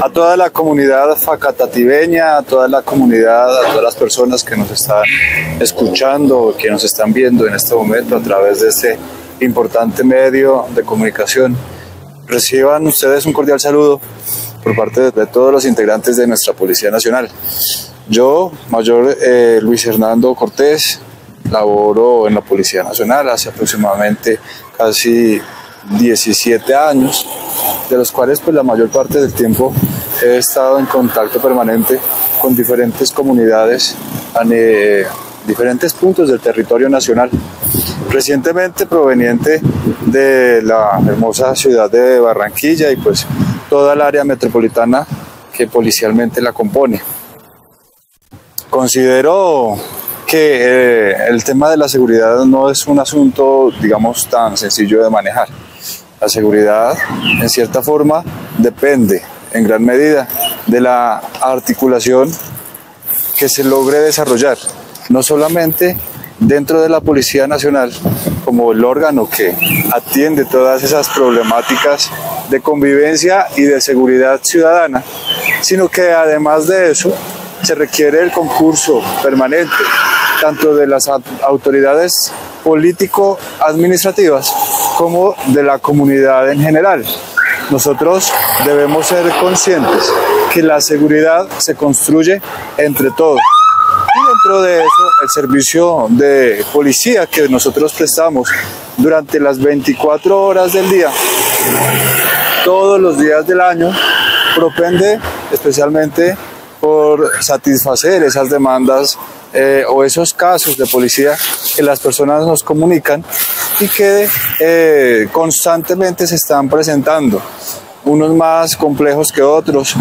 A toda la comunidad facatativeña, a toda la comunidad, a todas las personas que nos están escuchando, que nos están viendo en este momento a través de este importante medio de comunicación, reciban ustedes un cordial saludo por parte de todos los integrantes de nuestra Policía Nacional. Yo, Mayor Luis Hernando Cortés, laboro en la Policía Nacional hace aproximadamente casi 17 años, de los cuales pues la mayor parte del tiempo he estado en contacto permanente con diferentes comunidades en diferentes puntos del territorio nacional. Recientemente proveniente de la hermosa ciudad de Barranquilla y pues toda el área metropolitana que policialmente la compone. Considero que el tema de la seguridad no es un asunto, digamos, tan sencillo de manejar. La seguridad, en cierta forma, depende en gran medida de la articulación que se logre desarrollar, no solamente dentro de la Policía Nacional, como el órgano que atiende todas esas problemáticas de convivencia y de seguridad ciudadana, sino que además de eso se requiere el concurso permanente tanto de las autoridades político-administrativas como de la comunidad en general. Nosotros debemos ser conscientes que la seguridad se construye entre todos. Y dentro de eso, el servicio de policía que nosotros prestamos durante las 24 horas del día, todos los días del año, propende especialmente por satisfacer esas demandas o esos casos de policía que las personas nos comunican y que constantemente se están presentando, unos más complejos que otros,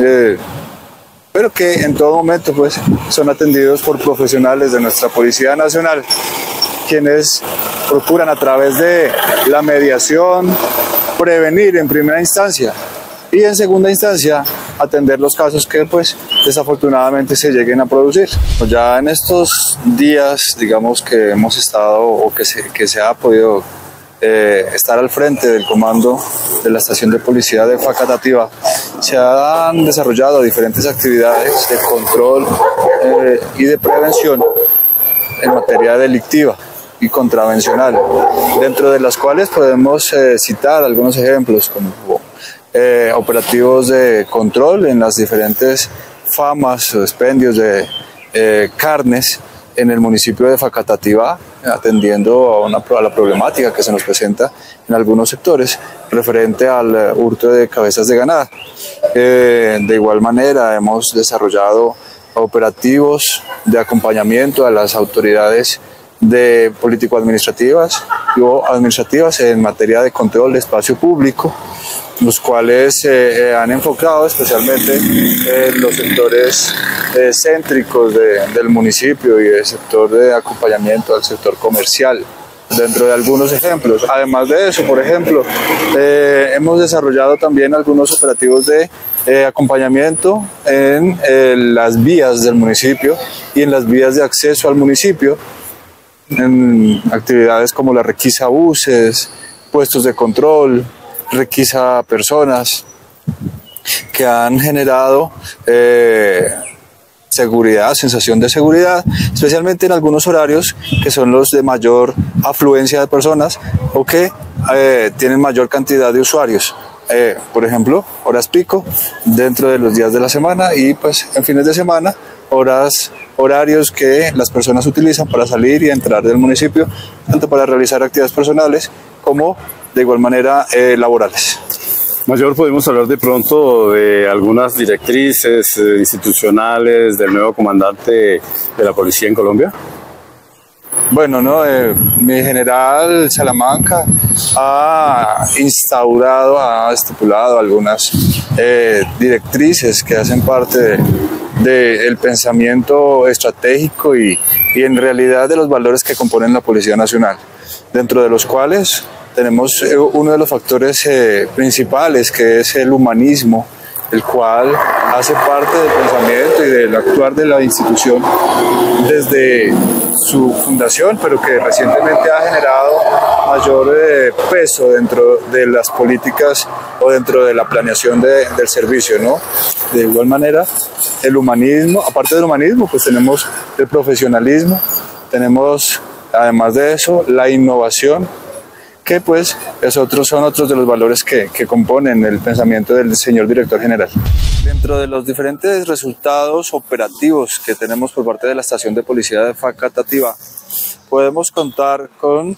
pero que en todo momento pues son atendidos por profesionales de nuestra Policía Nacional, quienes procuran a través de la mediación prevenir en primera instancia y en segunda instancia atender los casos que pues desafortunadamente se lleguen a producir. Ya en estos días, digamos, que hemos estado o que se ha podido estar al frente del comando de la estación de policía de Facatativá, se han desarrollado diferentes actividades de control y de prevención en materia delictiva y contravencional, dentro de las cuales podemos citar algunos ejemplos como operativos de control en las diferentes famas o expendios de carnes en el municipio de Facatativá, atendiendo a la problemática que se nos presenta en algunos sectores referente al hurto de cabezas de ganado. De igual manera hemos desarrollado operativos de acompañamiento a las autoridades de político-administrativas o administrativas en materia de control de espacio público, los cuales se han enfocado especialmente en los sectores céntricos del municipio y el sector de acompañamiento al sector comercial, dentro de algunos ejemplos. Además de eso, por ejemplo, hemos desarrollado también algunos operativos de acompañamiento en las vías del municipio y en las vías de acceso al municipio, en actividades como la requisa buses, puestos de control, requisa personas, que han generado seguridad, sensación de seguridad, especialmente en algunos horarios que son los de mayor afluencia de personas o que tienen mayor cantidad de usuarios. Por ejemplo, horas pico dentro de los días de la semana y pues en fines de semana, horarios que las personas utilizan para salir y entrar del municipio, tanto para realizar actividades personales como de igual manera laborales. Mayor, ¿podemos hablar de pronto de algunas directrices institucionales del nuevo comandante de la policía en Colombia? Bueno, mi general Salamanca ha instaurado, ha estipulado algunas directrices que hacen parte del pensamiento estratégico y en realidad de los valores que componen la Policía Nacional, dentro de los cuales tenemos uno de los factores principales, que es el humanismo, el cual hace parte del pensamiento y del actuar de la institución desde su fundación, pero que recientemente ha generado mayor peso dentro de las políticas o dentro de la planeación del servicio, ¿no? De igual manera, el humanismo, aparte del humanismo, pues tenemos el profesionalismo, tenemos además de eso la innovación, que pues son otros de los valores que componen el pensamiento del señor director general. Dentro de los diferentes resultados operativos que tenemos por parte de la estación de policía de Facatativá, podemos contar con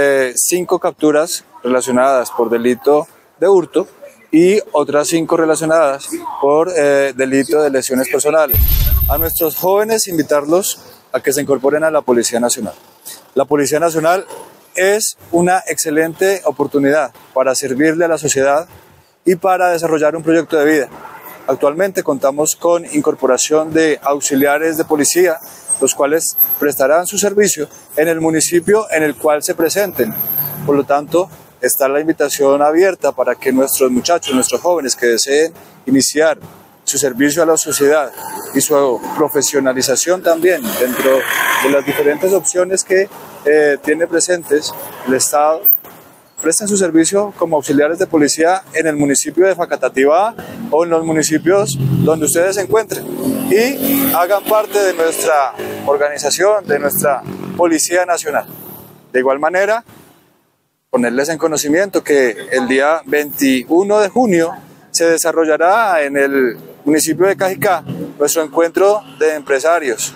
5 capturas relacionadas por delito de hurto y otras 5 relacionadas por delito de lesiones personales. A nuestros jóvenes invitarlos a que se incorporen a la Policía Nacional. La Policía Nacional es una excelente oportunidad para servirle a la sociedad y para desarrollar un proyecto de vida. Actualmente contamos con incorporación de auxiliares de policía, los cuales prestarán su servicio en el municipio en el cual se presenten. Por lo tanto, está la invitación abierta para que nuestros muchachos, nuestros jóvenes que deseen iniciar su servicio a la sociedad y su profesionalización también dentro de las diferentes opciones que tiene presentes el Estado, presten su servicio como auxiliares de policía en el municipio de Facatativá o en los municipios donde ustedes se encuentren y hagan parte de nuestra organización, de nuestra Policía Nacional. De igual manera, ponerles en conocimiento que el día 21 de junio se desarrollará en el municipio de Cajicá nuestro encuentro de empresarios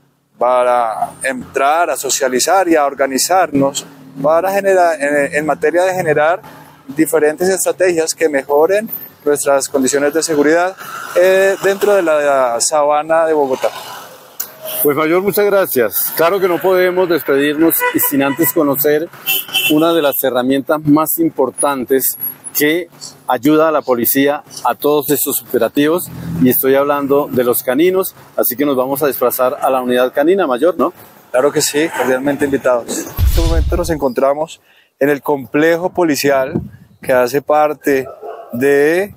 para entrar a socializar y a organizarnos para generar, en materia de generar diferentes estrategias que mejoren nuestras condiciones de seguridad dentro de la sabana de Bogotá. Pues Mayor, muchas gracias. Claro que no podemos despedirnos sin antes conocer una de las herramientas más importantes que ayuda a la policía a todos estos operativos, y estoy hablando de los caninos, así que nos vamos a desplazar a la unidad canina, Mayor, ¿no? Claro que sí, cordialmente invitados. En este momento nos encontramos en el complejo policial que hace parte de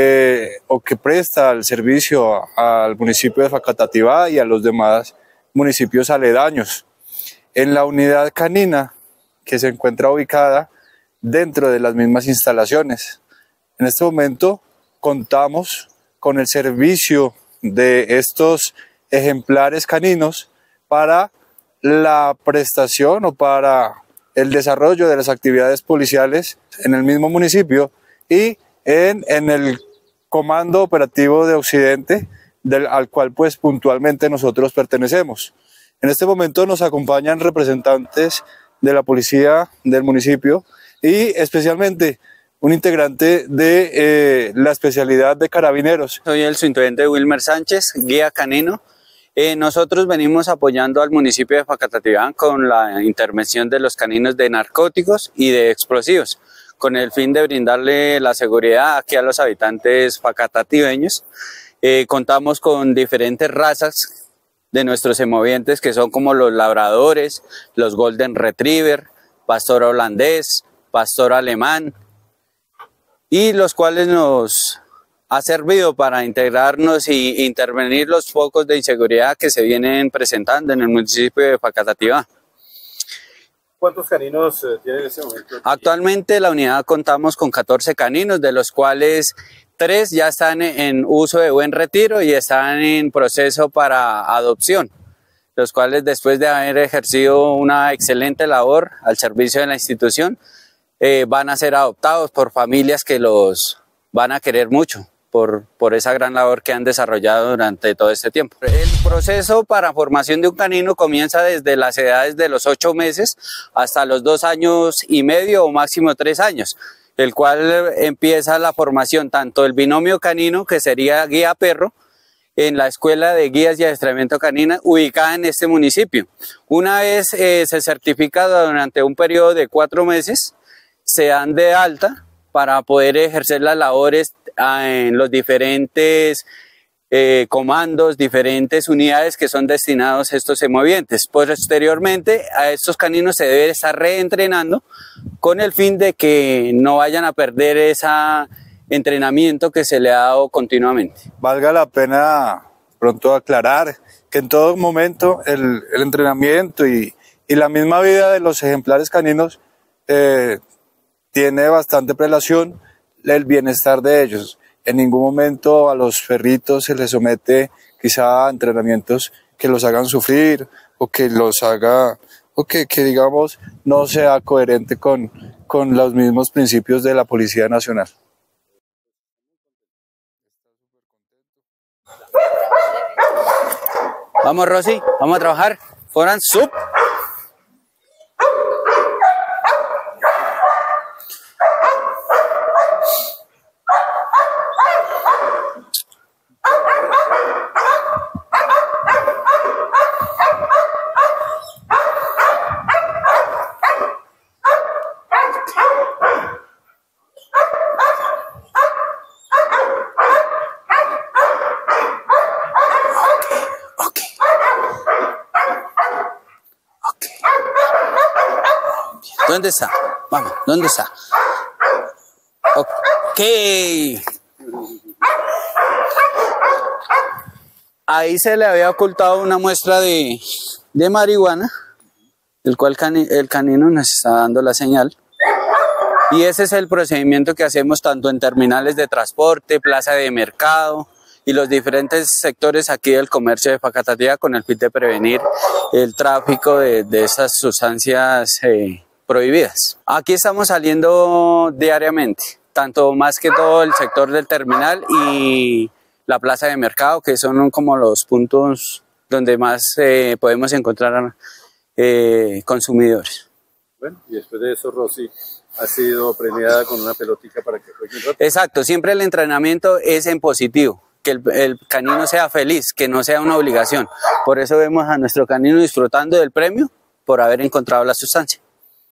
o que presta el servicio al municipio de Facatativá y a los demás municipios aledaños. En la unidad canina que se encuentra ubicada dentro de las mismas instalaciones. En este momento contamos con el servicio de estos ejemplares caninos para la prestación o para el desarrollo de las actividades policiales en el mismo municipio y en el Comando Operativo de Occidente, al cual pues puntualmente nosotros pertenecemos. En este momento nos acompañan representantes de la policía del municipio y especialmente un integrante de la especialidad de carabineros. Soy el subintendente Wilmer Sánchez, guía canino. Nosotros venimos apoyando al municipio de Facatativá con la intervención de los caninos de narcóticos y de explosivos, con el fin de brindarle la seguridad aquí a los habitantes facatativeños. Contamos con diferentes razas de nuestros semovientes, que son como los labradores, los golden retriever, pastor holandés, pastor alemán, y los cuales nos ha servido para integrarnos y intervenir los focos de inseguridad que se vienen presentando en el municipio de Facatativá. ¿Cuántos caninos tiene en este momento? Actualmente la unidad contamos con 14 caninos, de los cuales 3 ya están en uso de buen retiro y están en proceso para adopción, los cuales después de haber ejercido una excelente labor al servicio de la institución, van a ser adoptados por familias que los van a querer mucho por esa gran labor que han desarrollado durante todo este tiempo. El proceso para formación de un canino comienza desde las edades de los 8 meses hasta los 2 años y medio o máximo 3 años, el cual empieza la formación tanto del binomio canino, que sería guía perro, en la Escuela de Guías y Adiestramiento Canina ubicada en este municipio. Una vez se certifica durante un periodo de 4 meses, se dan de alta para poder ejercer las labores en los diferentes comandos, diferentes unidades que son destinados a estos semovientes. Posteriormente a estos caninos se debe estar reentrenando con el fin de que no vayan a perder ese entrenamiento que se le ha dado continuamente. Valga la pena pronto aclarar que en todo momento el entrenamiento y la misma vida de los ejemplares caninos tiene bastante prelación el bienestar de ellos. En ningún momento a los perritos se les somete quizá a entrenamientos que los hagan sufrir o que los haga, o que digamos no sea coherente con los mismos principios de la Policía Nacional. Vamos, Rosy, vamos a trabajar. Foran, sub. ¿Dónde está? Vamos, ¿dónde está? Ok. Ahí se le había ocultado una muestra de marihuana, el cual el canino nos está dando la señal. Y ese es el procedimiento que hacemos tanto en terminales de transporte, plaza de mercado y los diferentes sectores aquí del comercio de Facatativá con el fin de prevenir el tráfico de esas sustancias prohibidas. Aquí estamos saliendo diariamente, tanto más que todo el sector del terminal y la plaza de mercado, que son como los puntos donde más podemos encontrar consumidores. Bueno, y después de eso, Rosy ha sido premiada con una pelotica para que juegue un rato. Exacto, siempre el entrenamiento es en positivo, que el canino sea feliz, que no sea una obligación. Por eso vemos a nuestro canino disfrutando del premio por haber encontrado la sustancia.